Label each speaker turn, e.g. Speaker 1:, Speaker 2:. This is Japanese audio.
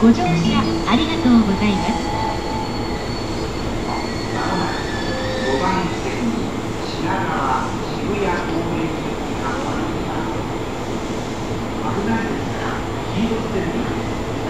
Speaker 1: ご乗車ありがとうございます。
Speaker 2: 5番線品川渋谷方面行きが終わりました。危ないですから黄色線です。